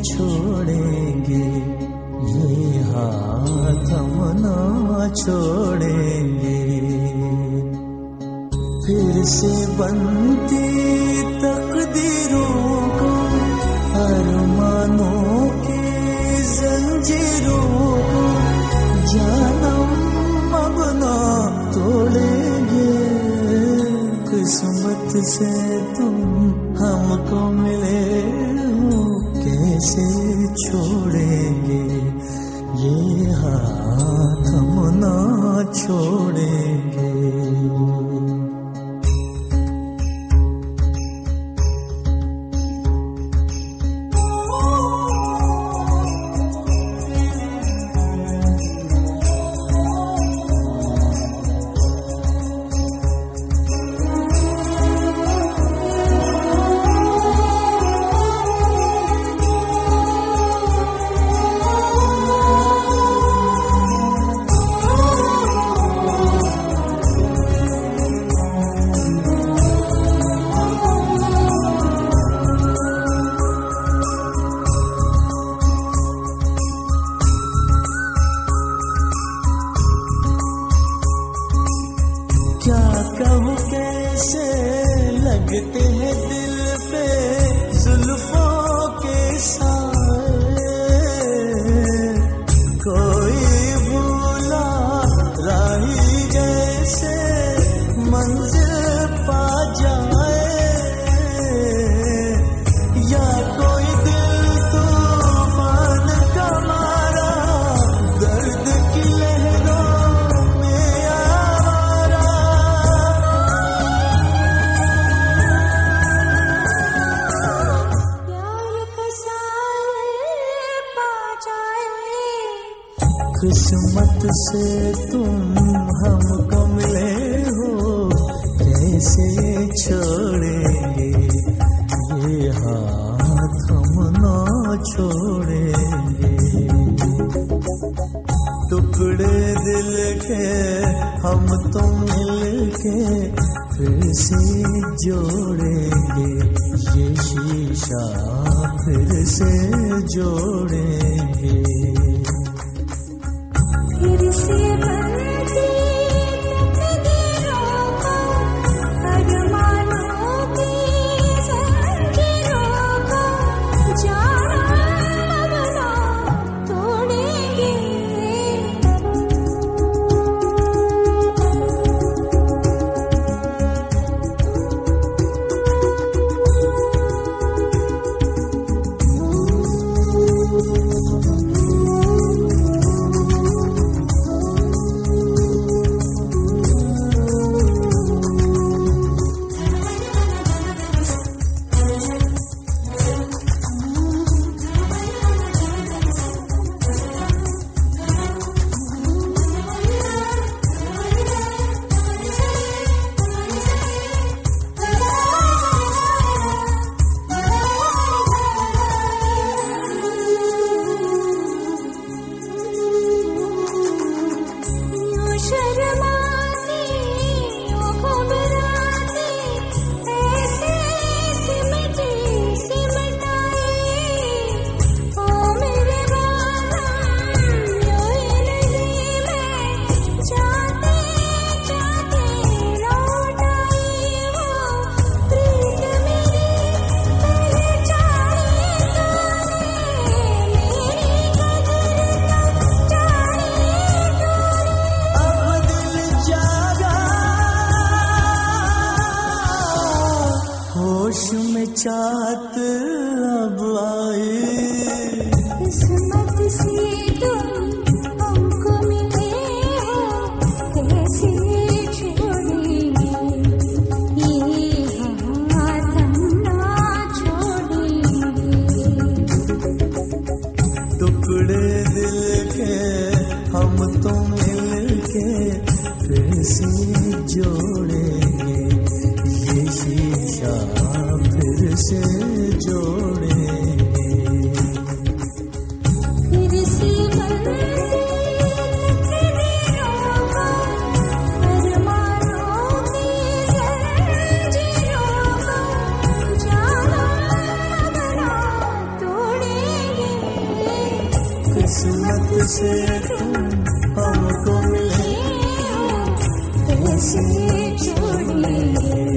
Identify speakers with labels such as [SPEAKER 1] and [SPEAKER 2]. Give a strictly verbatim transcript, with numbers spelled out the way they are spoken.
[SPEAKER 1] छोड़ेंगे, ये हाथ हम ना छोड़ेंगे। फिर से बनती तकदीरों को, अरमानों की जंजीरों को, जानम अब ना तोड़ेंगे। किस्मत से तुम हमको मिले हो, कैसे छोड़ेंगे, ये हाथ हम ना छोड़ेंगे। क्या कहूँ कैसे लगते हैं दिल पे जुल्फों के साए, कोई भूला राही जैसे मंजिल पा जाए, या कोई दिल तूफान का मारा दर्द की लहरों किस्मत से तुम हमको मिले हो, कैसे छोड़ेंगे, ये हाथ हम ना छोड़ेंगे। टुकड़े दिल के हम तुम मिलके फिर से जोड़ेंगे, ये शीशा फिर से जोड़ेंगे। फिर से बनती तकदीरों को, अरमानों की जंजीरों को, जानम अब ना तोड़ेंगे। चाहत अब आई, किस्मत से तुम हमको मिले हो, कैसे छोड़ेंगे, ये हाथ हम ना छोड़ेंगे। टुकड़े दिल के हम तुम मिलके फिर से जोड़ेंगे, ये शीशा फिर से जोड़ेंगे। फिर से बनती तकदीरों को, अरमानों की जंजीरों को, जानम अब ना तोड़ेंगे। किस्मत से तुम हमको मिले, कैसे छोड़ेंगे।